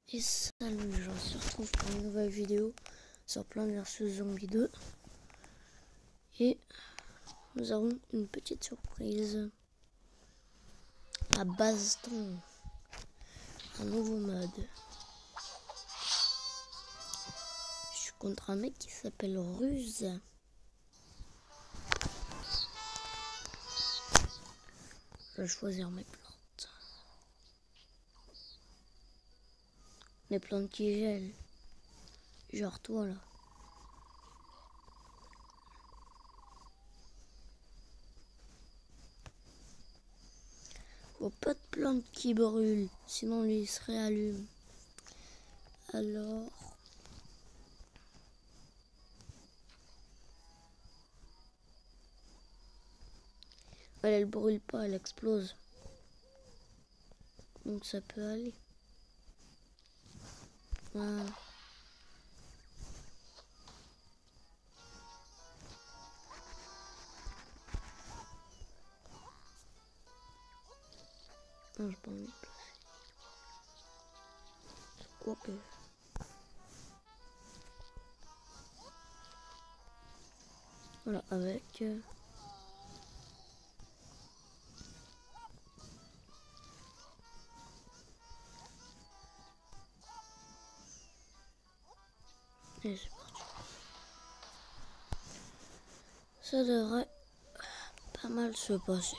Et salut les gens, on se retrouve pour une nouvelle vidéo sur Plants vs Zombies 2. Et nous avons une petite surprise. À Baston, un nouveau mode. Je suis contre un mec qui s'appelle Ruse. Je vais choisir mes plantes. Les plantes qui gèlent. Genre toi là. Faut pas de plantes qui brûlent, sinon lui il se réallume. Alors... elle brûle pas, elle explose. Donc ça peut aller. Voilà. Non, j'ai pas envie de placer. Quoi que... voilà, avec... et c'est parti. Ça devrait pas mal se passer.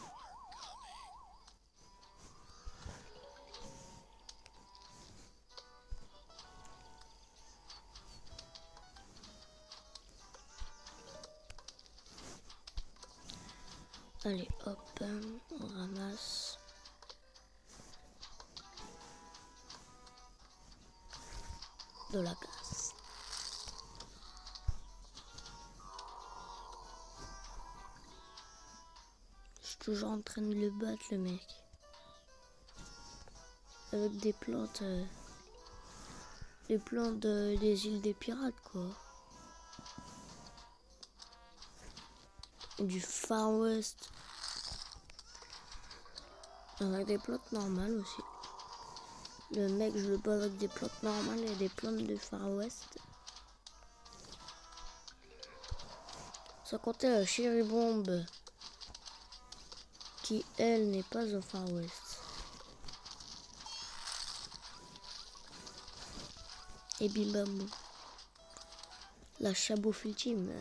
Allez, hop, on ramasse. De la glace. Je suis toujours en train de le battre, le mec. Avec des plantes... les plantes des îles des pirates, quoi. Et du Far West. Avec des plantes normales aussi. Le mec, je le bats avec des plantes normales et des plantes de Far West. Sans compter la Cherry Bomb, qui elle n'est pas au Far West. Et bim bam boum. La Chabouf ultime.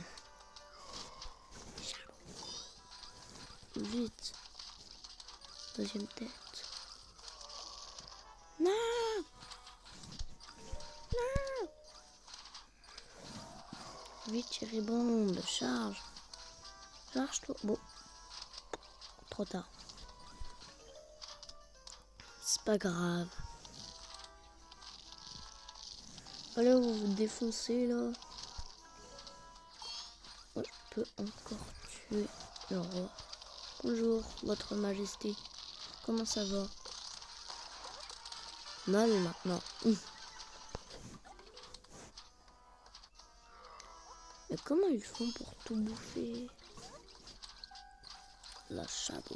Vite. Deuxième tête. Non! Non! Vite, Cherry Bomb, charge. Charge-toi. Bon. Trop tard. C'est pas grave. Allez, vous vous défoncez là. Ouais, je peux encore tuer le roi. Bonjour, votre majesté. Comment ça va? Mal maintenant. Mais comment ils font pour tout bouffer? La chabot.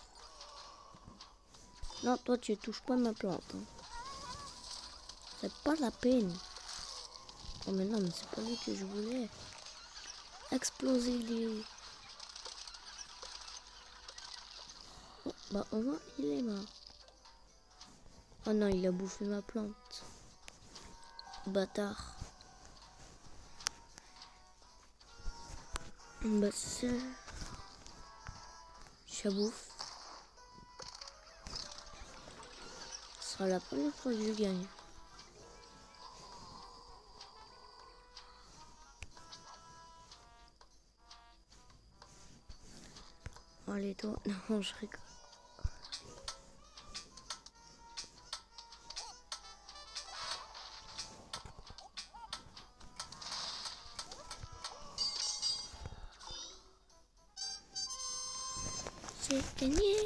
Non, toi tu touches pas ma plante. Hein. C'est pas la peine. Oh mais non, mais c'est pas lui que je voulais. Exploser les... oh, bah au moins il est mort. Oh non, il a bouffé ma plante. Bâtard. Bah c'est... Chabouf. Ce sera la première fois que je gagne. Allez toi, non je rigole. C'est gagné.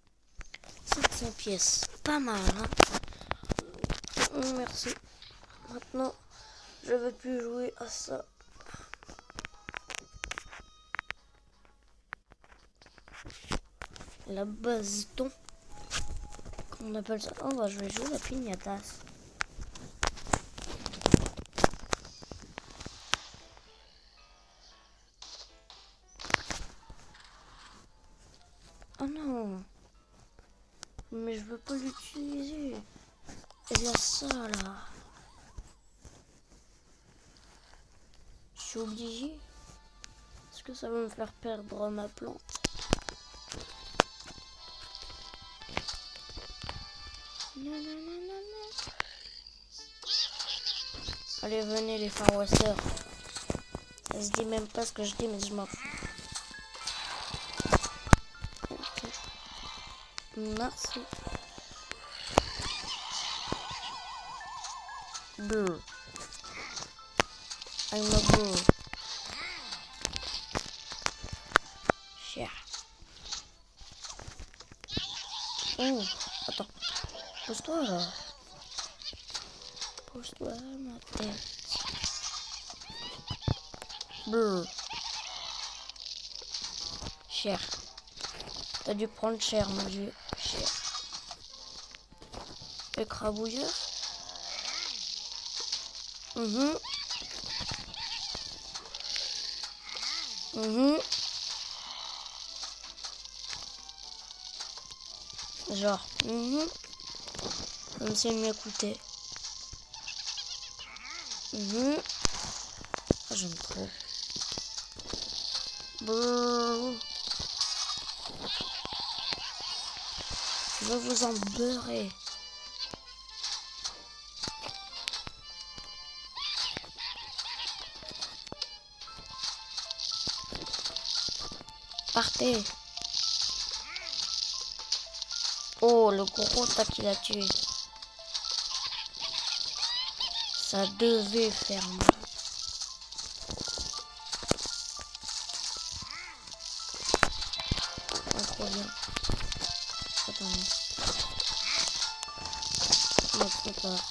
Ouais. 700 pièces, pas mal hein. Merci. Maintenant, je vais plus jouer à ça. La baston. Comment on appelle ça? Oh, bah, je vais jouer la piñatas. Oh non. Mais je veux pas l'utiliser. Il y a ça là. Je suis obligé. Est-ce que ça va me faire perdre ma plante? Non, non, non, non, non. Allez, venez les Far Westers. Ça se dit même pas ce que je dis, mais je m'en fous. Merci. Bleu. I'm a blue. Cher. Oh, attends. Pose-toi là. Pose-toi ma tête. Bleu. Cher. T'as dû prendre cher, mon dieu. Cher. Écrabouilleur. Genre. Comme si elle m'écoutait. Ah, j'aime trop. Brrr. Je vais vous en beurrer. Partez. Oh, le gros tas qu'il a tué. Ça devait faire mal. Oh, trop bien. Attendez. Non, trop tard.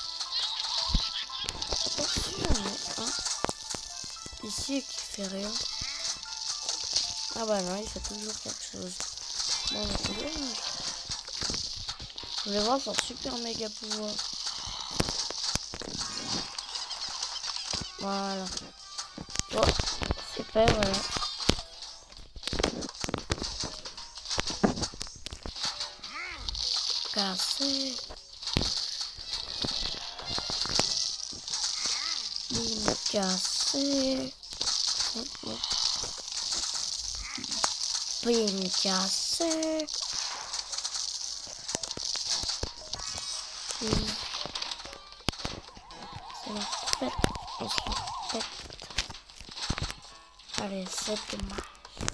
Attention, hein. Ici, qui fait rien. Ah bah non, il fait toujours quelque chose. Bon, bah, c'est dommage. Je voulais voir son super méga pouvoir. Voilà. Bon, c'est fait, voilà. Cassé. Bim, cassé. Bim, cassé. C'est la fête. On se la pète. Allez, c'est dommage.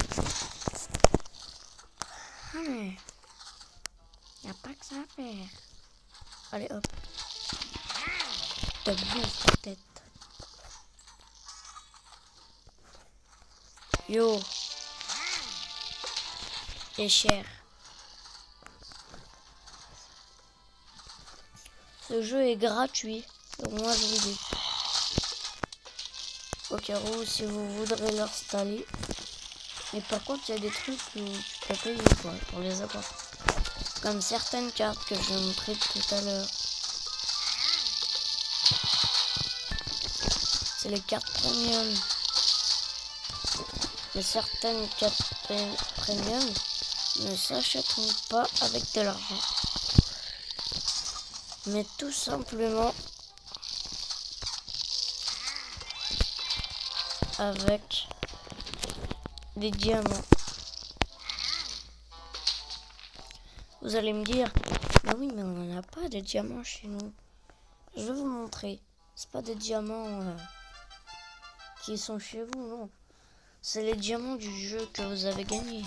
Allez. Y'a pas que ça à faire. Allez, hop. Te bouffe ta tête. Yo. Et cher. Ce jeu est gratuit. Donc moi je vous dis. Au cas où si vous voudrez l'installer. Mais par contre il y a des trucs où tu peux payer quoi pour les avoir. Comme certaines cartes que je vais montrer tout à l'heure. C'est les cartes premium. Mais certaines cartes premium ne s'achèteront pas avec de l'argent. Mais tout simplement avec des diamants. Vous allez me dire, bah oui, mais on n'en a pas des diamants chez nous. Je vais vous montrer. C'est pas des diamants qui sont chez vous, non. C'est les diamants du jeu que vous avez gagné.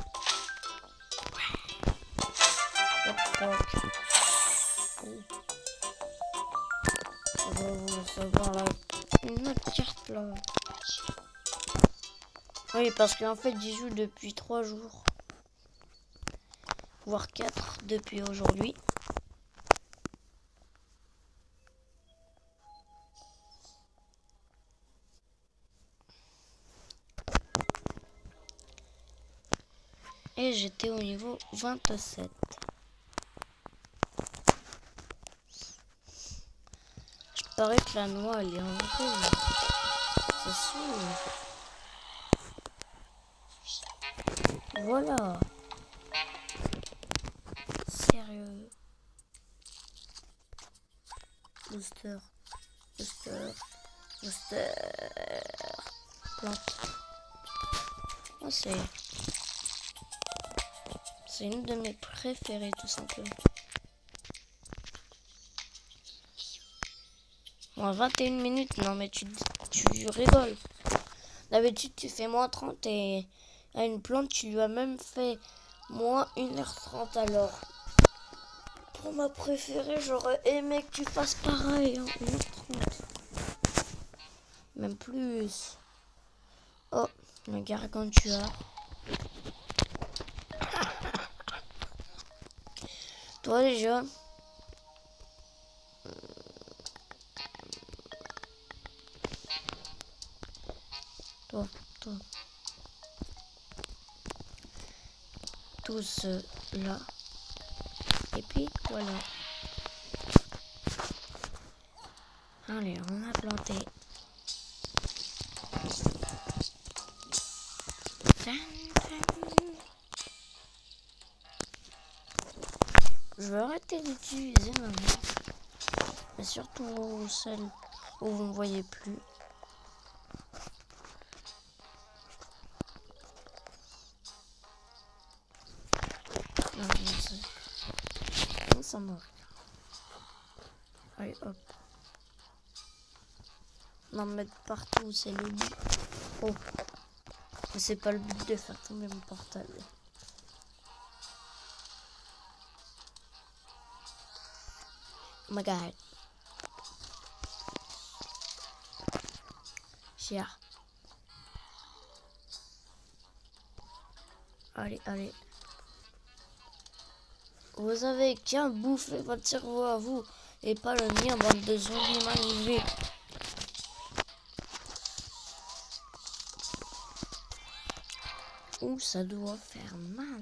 On va vous savoir là une autre carte là. Oui, parce qu'en fait j'y joue depuis 3 jours. Voire 4 depuis aujourd'hui. Et j'étais au niveau 27. Je parie que la noix elle est en rouge. C'est sûr. Voilà. Sérieux. Booster. Booster. Booster. Plante. Oh, c'est une de mes préférées tout simplement. Moins 21 minutes, non mais tu rigoles. D'habitude tu fais moins 30 et à une plante tu lui as même fait moins 1h30 alors. Pour ma préférée, j'aurais aimé que tu fasses pareil, hein, 1h30. Même plus. Oh, le gargantua. Toi déjà. Toi. Tout cela. Et puis voilà. Allez, on a planté. Je vais arrêter d'utiliser ma main. Mais surtout celle où vous ne voyez plus. Non, ça marche. Allez, hop. Non, mettre partout, c'est le but. Oh. Mais c'est pas le but de faire tomber mon portable. Oh my god. Cher. Allez. Vous avez qu'à bouffer votre cerveau à vous et pas le mien, bande de zombies malgrés. Ouh, ça doit faire mal.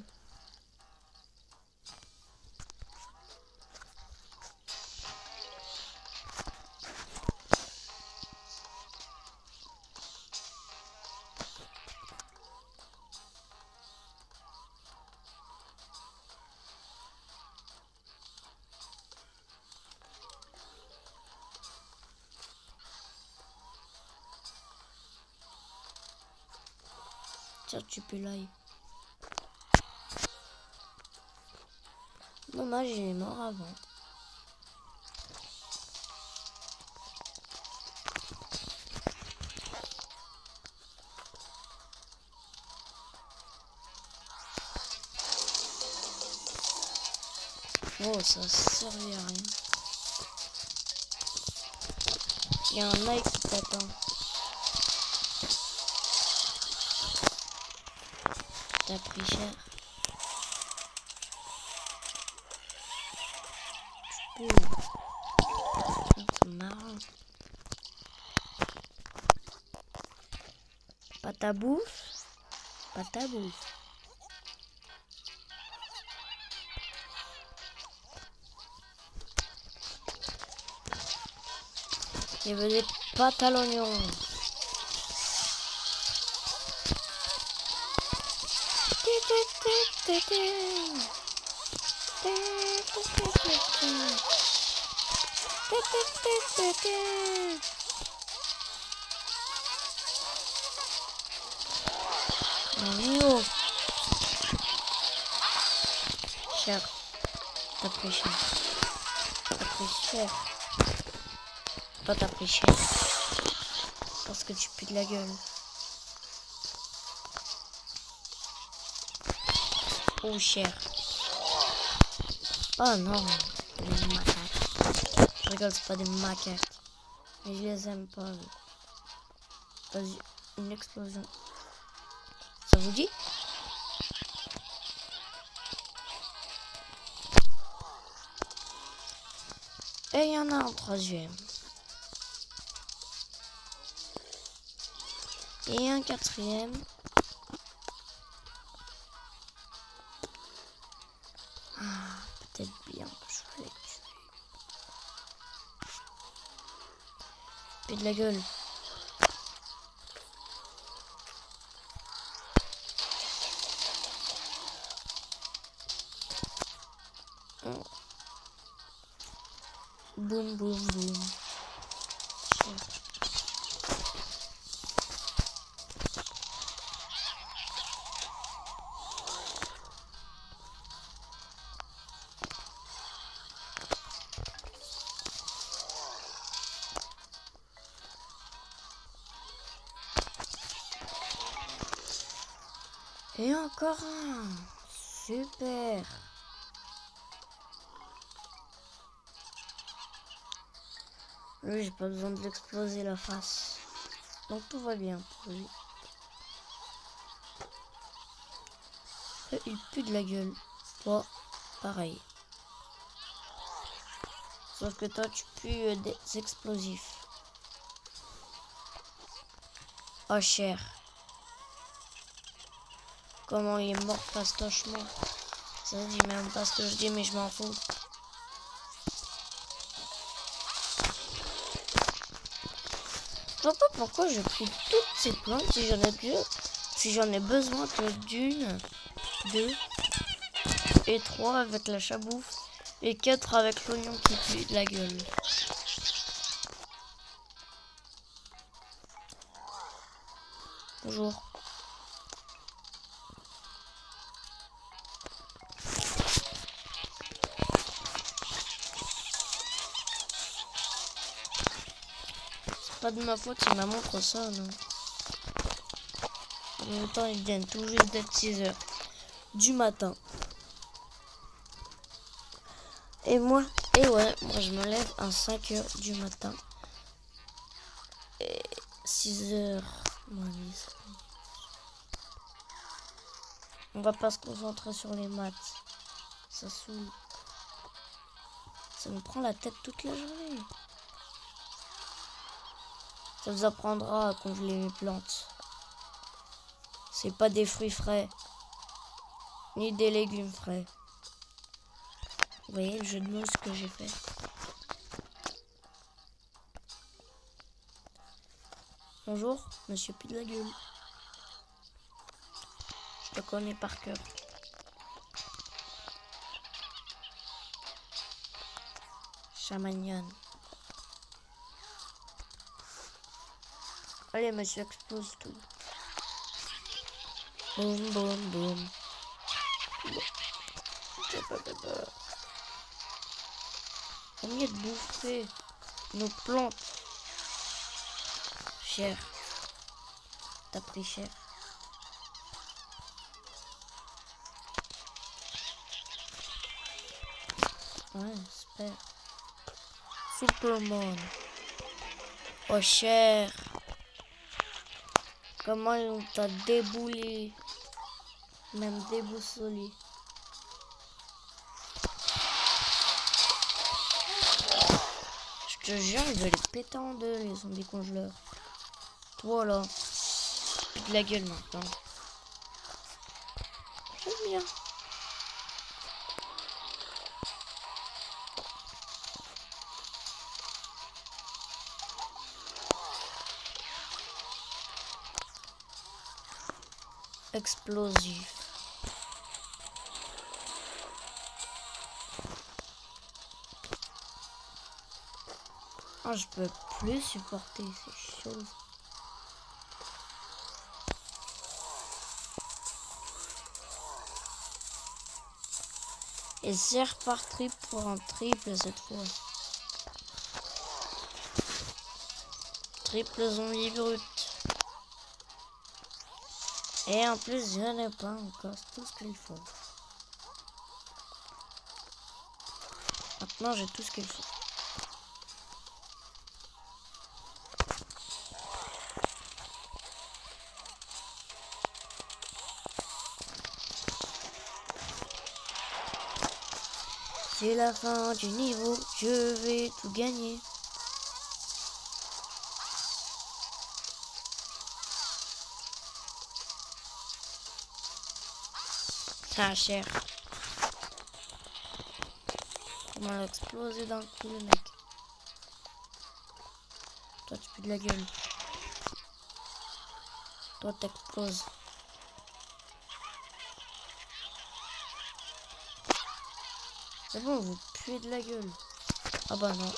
Tiens, tu peux l'ail. Dommage, il est mort avant. Oh, ça servait à rien. Il y a un ail qui t'attend. T'as pris cher. Tu peux. C'est marrant. Pas ta bouffe. Pas ta bouffe. Il veut des pâtes à l'oignon. Non, cher. T'as pris cher. T'as pris cher. Toi t'as pris cher. Parce que tu pues de la gueule. Oh cher. Oh non. Des macaques. Je rigole, c'est pas des macaques. Mais je les aime pas. Vas-y, une explosion. Ça vous dit? Et il y en a un troisième. Et un quatrième. bien que je vais les tuer. Pète de la gueule. Oh. Boum, boum, boum. Et encore un. Super. Lui, j'ai pas besoin de l'exploser la face. Donc tout va bien pour lui. Et il pue de la gueule. Toi, pareil. Sauf que toi, tu pues des explosifs. Oh, cher. Comment il est mort fastochement. Ça dit même pas ce que je dis, mais je m'en fous. Je vois pas pourquoi je pris toutes ces plantes si j'en ai besoin que d'une, 2 et 3 avec la chabouffe et 4 avec l'oignon qui pue de la gueule. Bonjour. Pas de ma faute si ma montre sonne. En même temps, ils viennent tout juste d'être 6 heures du matin. Et moi, moi je me lève à 5 heures du matin. Et 6 heures. On va pas se concentrer sur les maths. Ça saoule. Ça me prend la tête toute la journée. Ça vous apprendra à congeler mes plantes. C'est pas des fruits frais. Ni des légumes frais. Vous voyez le jeu de mots que j'ai fait. Bonjour, monsieur Pue de la gueule. Je te connais par cœur. Chamagnon. Allez, monsieur, explose tout. Boum, boum, boum. On vient de bouffer nos plantes. Cher. T'as pris cher. Ouais, j'espère. Superman. Oh, cher. Comment on t'a déboulé. Même déboussolé. Je te jure, je vais les péter en deux, les zombies congeleurs. Toi là. De la gueule maintenant. J'aime bien. Explosif. Oh, je peux plus supporter ces choses. Et c'est reparti pour un triple cette fois. Triple zombie brut. Et en plus, je n'ai pas encore tout ce qu'il faut. Maintenant, j'ai tout ce qu'il faut. C'est la fin du niveau, je vais tout gagner. Ah, cher. comment elle a explosé d'un coup le mec. Toi tu peux de la gueule. Toi t'exploses. C'est bon, vous puez de la gueule. Ah bah non.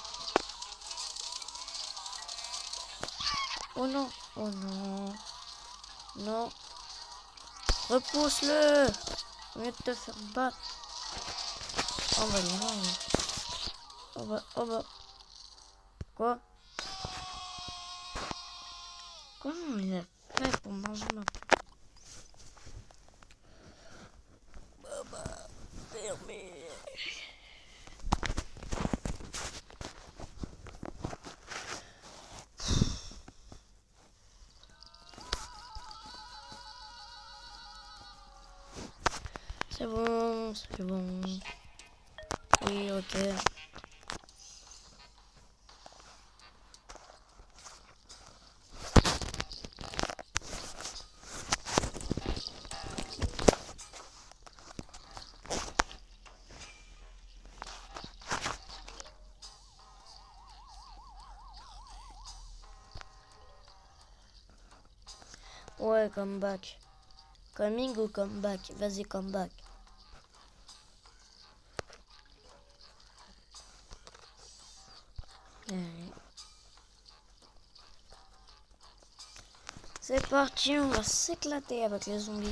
Oh non. Oh non. Non. Repousse-le. Au lieu de te faire battre. Oh bah non. Oh bah, oh bah. Quoi? Comment il a fait pour manger ma... Bah, fermé. C'est bon, c'est bon. Oui, ok. Ouais, come back. Coming ou come back? Vas-y, come back. C'est parti, on va s'éclater avec les zombies.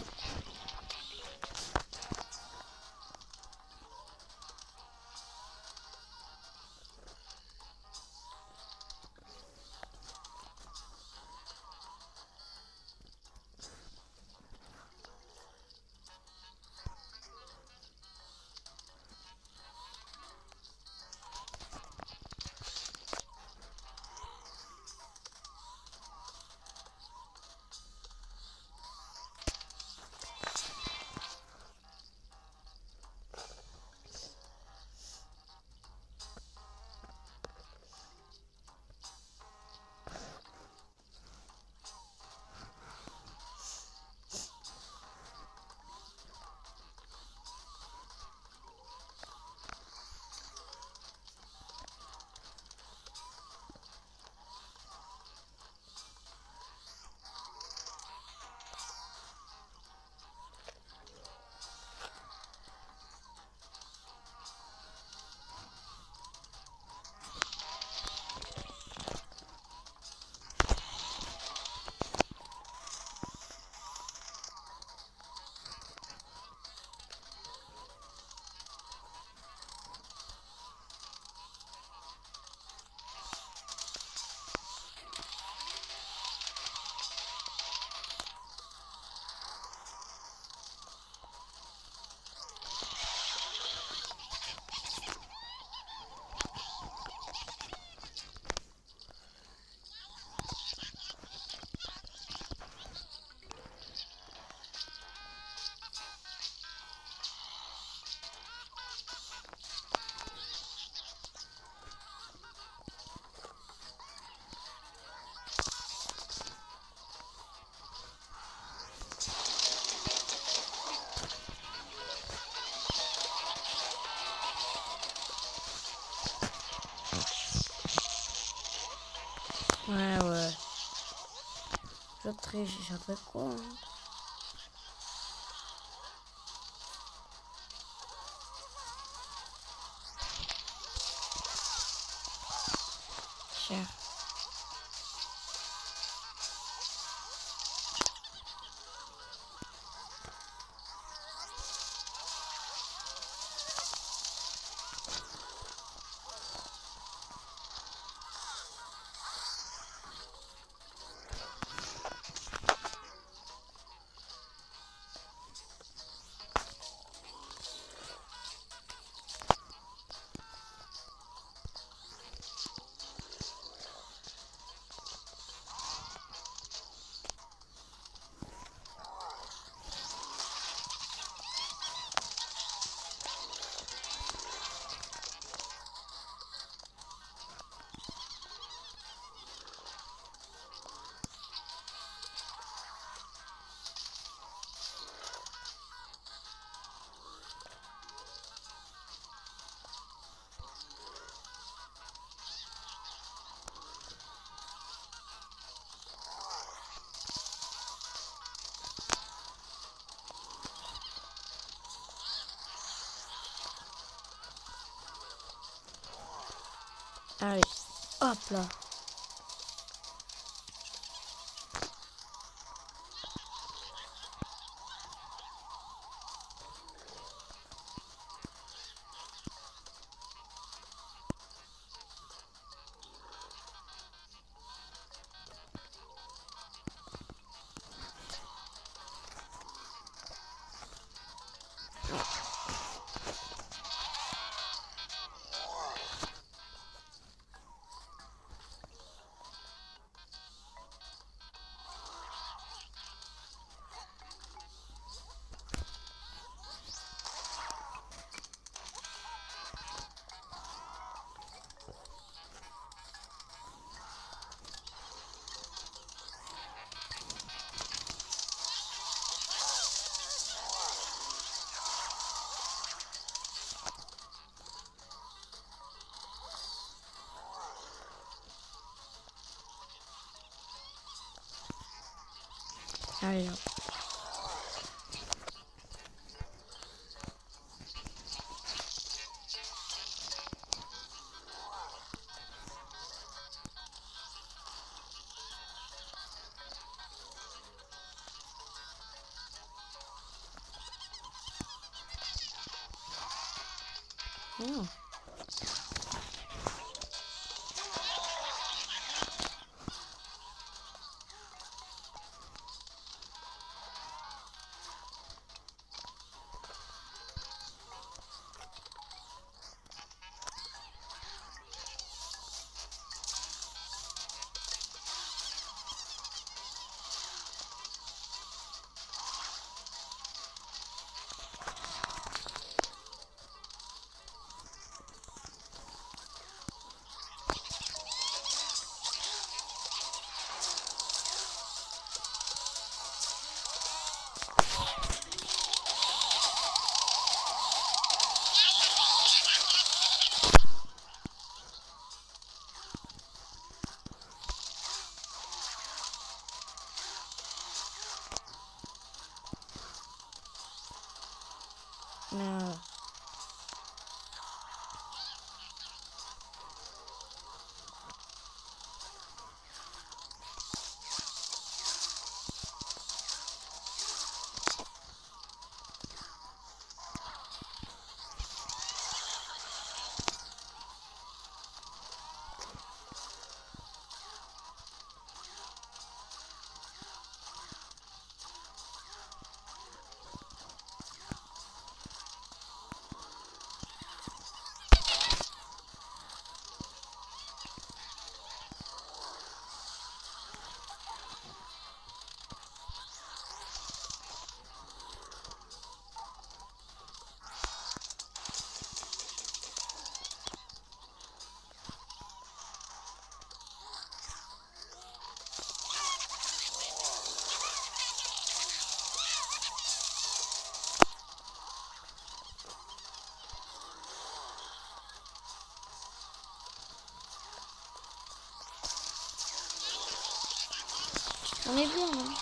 Ouais. Je triche, j'avais quoi hein? Cher. Allez, hop là. Allez, hop. Oh. Non. On est bien, hein.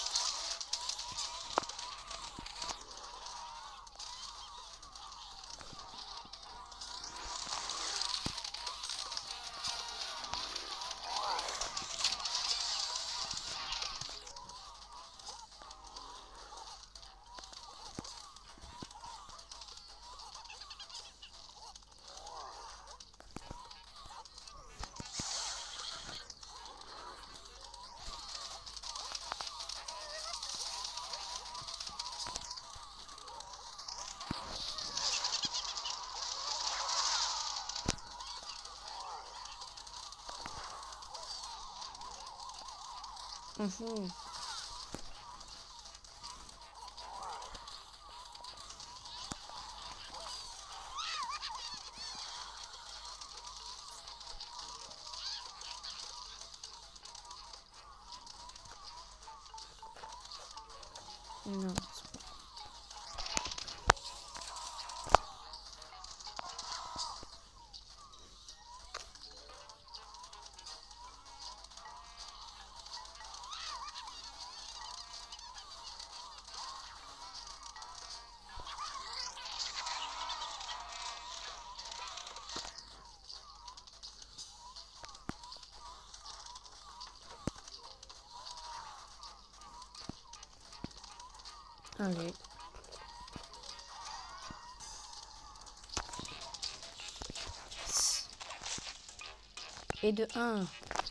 Mhm. Non. Allez. Et de 1.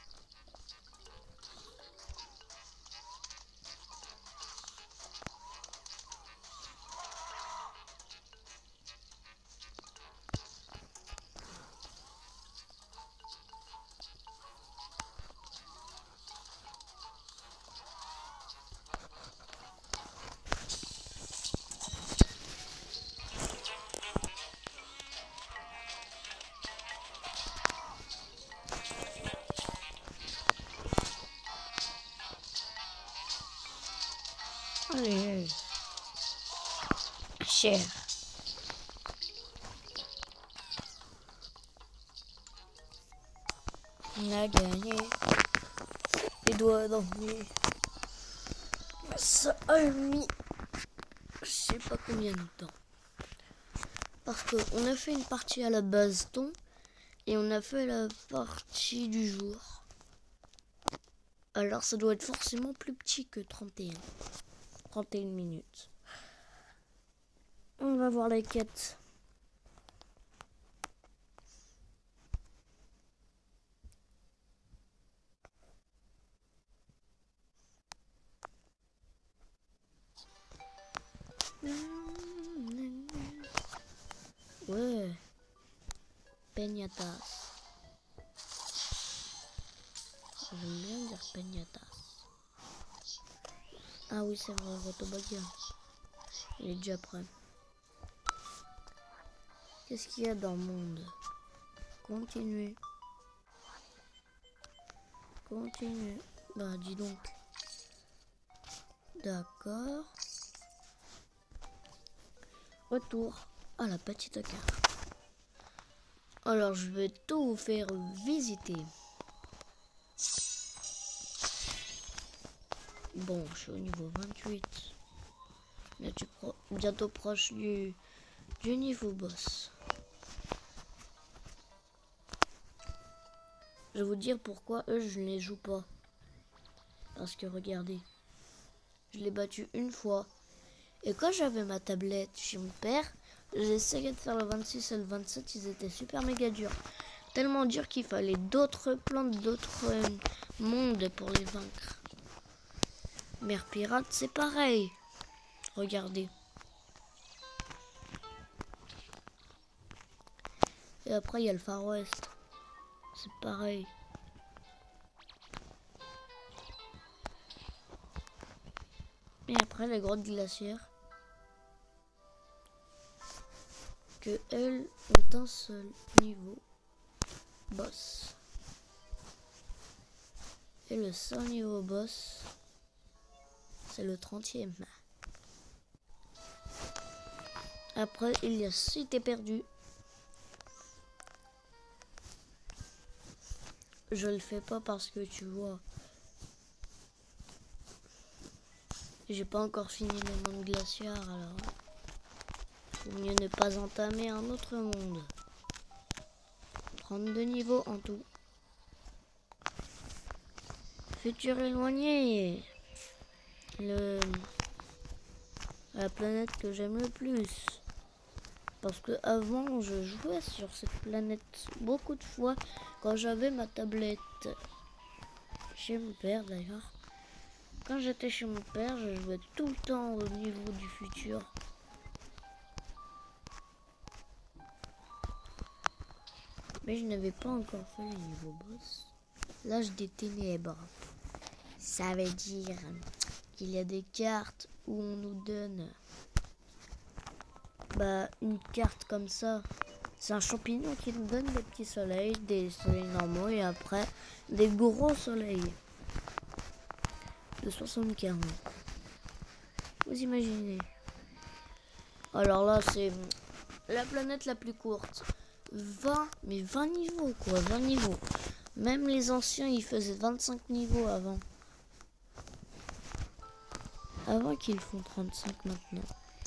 Allez. Cher. On a gagné. Les doigts dans le nez. Ça a mis je sais pas combien de temps. Parce qu'on a fait une partie à la baston et on a fait la partie du jour. Alors ça doit être forcément plus petit que 31 minutes. On va voir les quêtes. Ouais. Peñatas. J'aime bien dire peñatas. Ah oui, c'est vrai, Rotobaga. Il est déjà prêt. Qu'est-ce qu'il y a dans le monde? Continuez. Continuez. Bah, dis donc. D'accord. Retour à la petite carte. Alors, je vais tout vous faire visiter. Bon, je suis au niveau 28. Bientôt proche du niveau boss. Je vais vous dire pourquoi eux, je ne les joue pas. Parce que regardez, je l'ai battu une fois. Et quand j'avais ma tablette chez mon père, j'essayais de faire le 26 et le 27, ils étaient super méga durs. Tellement durs qu'il fallait d'autres plantes, d'autres mondes pour les vaincre. Mère pirate, c'est pareil. Regardez. Et après, il y a le Far West. C'est pareil. Et après, les grottes glaciaires. Que elles ont un seul niveau boss. Et le seul niveau boss, c'est le 30e. Après, il y a Cité perdue. Je le fais pas parce que tu vois, j'ai pas encore fini le monde glaciaire, alors il vaut mieux ne pas entamer un autre monde. 32 niveaux en tout. Futur éloigné. La planète que j'aime le plus. Parce que avant je jouais sur cette planète beaucoup de fois quand j'avais ma tablette. Chez mon père d'ailleurs. Quand j'étais chez mon père, je jouais tout le temps au niveau du futur. Mais je n'avais pas encore fait le niveau boss. L'âge des ténèbres. Ça veut dire qu'il y a des cartes où on nous donne une carte comme ça. C'est un champignon qui nous donne des petits soleils, des soleils normaux et après des gros soleils de 75. Vous imaginez. Alors là, c'est la planète la plus courte. 20 niveaux quoi, 20 niveaux. Même les anciens, ils faisaient 25 niveaux avant. Avant qu'ils font 35 maintenant.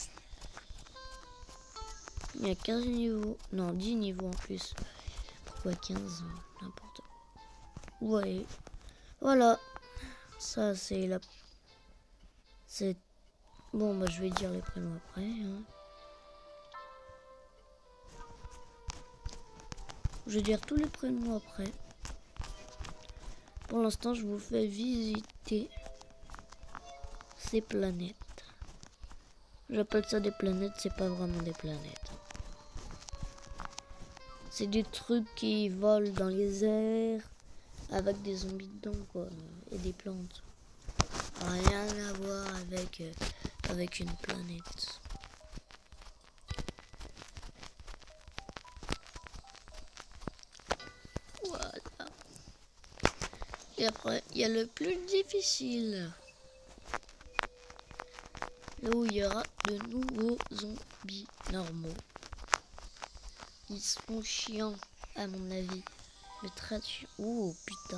Il y a 15 niveaux. Non, 10 niveaux en plus. Pourquoi 15? N'importe quoi. Ouais. Voilà. Ça, c'est la... C'est... Bon, bah je vais dire les prénoms après. Hein. Je vais dire tous les prénoms après. Pour l'instant, je vous fais visiter ces planètes. J'appelle ça des planètes, c'est pas vraiment des planètes. C'est des trucs qui volent dans les airs avec des zombies dedans, quoi, et des plantes. Rien à voir avec une planète. Voilà. Et après, il y a le plus difficile. Là où il y aura de nouveaux zombies normaux. Ils sont chiants, à mon avis. Mais très chiants. Oh, putain.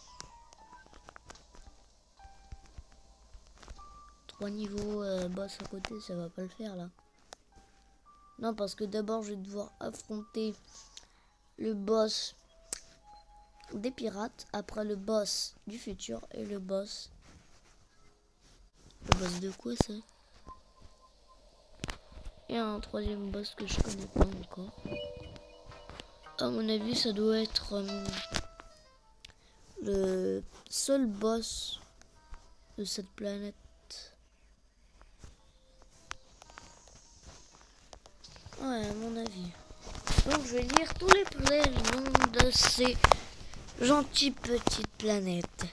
3 niveaux boss à côté, ça va pas le faire, là. Non, parce que d'abord, je vais devoir affronter le boss des pirates. Après, le boss du futur. Et le boss... Le boss de quoi, ça? Et un troisième boss que je connais pas encore. À mon avis, ça doit être le seul boss de cette planète. Ouais, à mon avis. Donc, je vais lire tous les prénoms de ces gentilles petites planètes.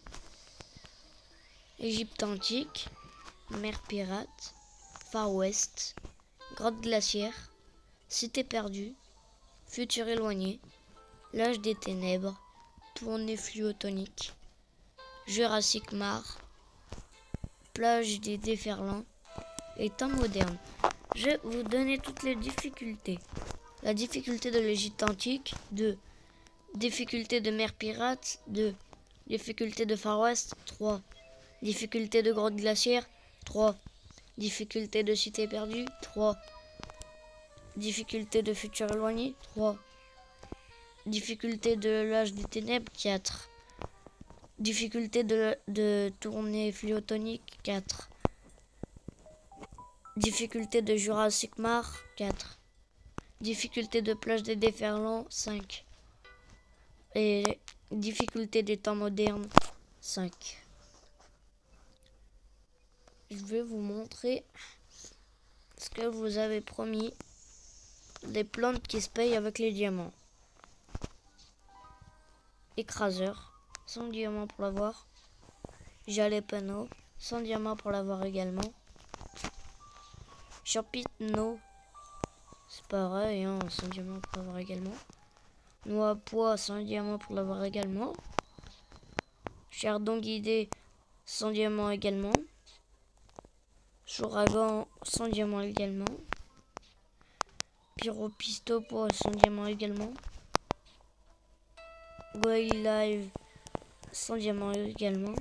Égypte antique, mer pirate, Far West, grotte glaciaire, cité perdue, futur éloigné, l'âge des ténèbres, tournée fluotonique, Jurassic Mars, plage des déferlants et temps moderne. Je vais vous donner toutes les difficultés. La difficulté de l'Égypte antique, 2. Difficulté de mer pirate, 2. Difficulté de Far West, 3. Difficulté de grotte glaciaire, 3. Difficulté de cité perdue, 3. Difficulté de futur éloigné, 3. Difficulté de l'âge des ténèbres, 4. Difficulté de tournée fluotonique, 4. Difficulté de Jurassic Mars, 4. Difficulté de plage des déferlants, 5. Et difficulté des temps modernes, 5. Je vais vous montrer ce que vous avez promis. Des plantes qui se payent avec les diamants. Écraseur, 100 diamants pour l'avoir. Jalapeno, 100 diamants pour l'avoir également. Champignon, c'est pareil, hein, 100 diamants pour l'avoir également. Noix à pois, 100 diamants pour l'avoir également. Chardon guidé, 100 diamants également. Chouragan, 100 diamants également. Pyropistopo, 100 diamants également. Goy Live, 100 diamants également.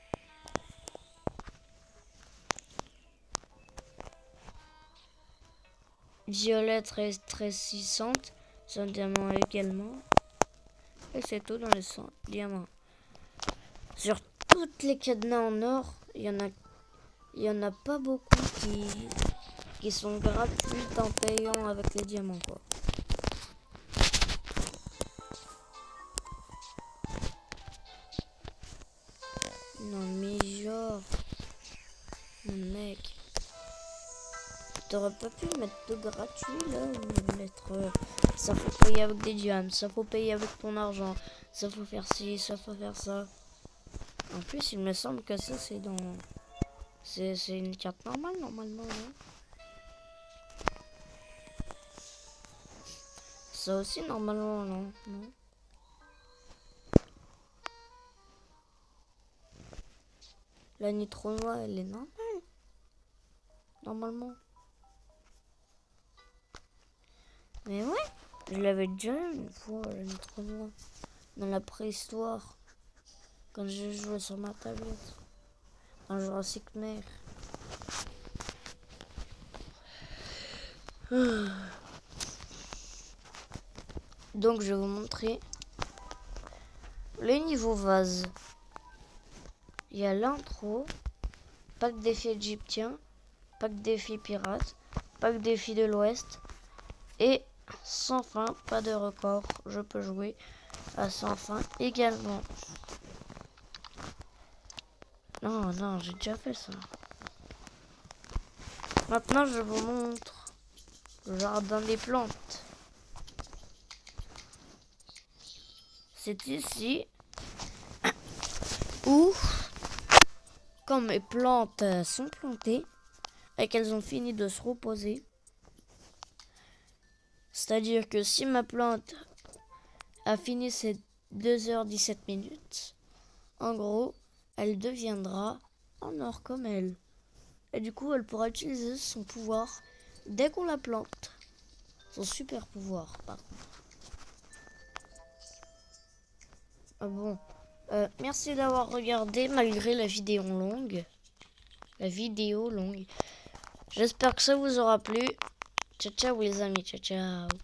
Violette rétrécissante, 100 diamants également. Et c'est tout dans les 100 diamants. Sur toutes les cadenas en or, il y en a pas beaucoup qui sont gratuites en payant avec les diamants, quoi. Non mais genre, mec, t'aurais pas pu mettre de gratuit là, ou mettre ça faut payer avec des diamants, ça faut payer avec ton argent, ça faut faire ci, ça faut faire ça. En plus, il me semble que ça c'est dans, c'est une carte normale normalement, non? Ça aussi normalement, non? Non. La nitro noire, elle est normale. Normalement. Mais ouais, je l'avais déjà une fois, la nitro noire. Dans la préhistoire. Quand j'ai joué sur ma tablette. Dans Jurassic Mars. Donc je vais vous montrer les niveaux vases. Il y a l'intro, pack défi égyptien, pack défi pirate, pack défi de l'Ouest et sans fin, pas de record. Je peux jouer à sans fin également. Non, j'ai déjà fait ça. Maintenant, je vous montre le jardin des plantes. C'est ici où, quand mes plantes sont plantées et qu'elles ont fini de se reposer, c'est-à-dire que si ma plante a fini ses 2h17, en gros, elle deviendra en or comme elle. Et du coup, elle pourra utiliser son pouvoir dès qu'on la plante. Son super pouvoir, par contre. Ah bon. Merci d'avoir regardé malgré la vidéo longue. J'espère que ça vous aura plu. Ciao, ciao les amis. Ciao, ciao.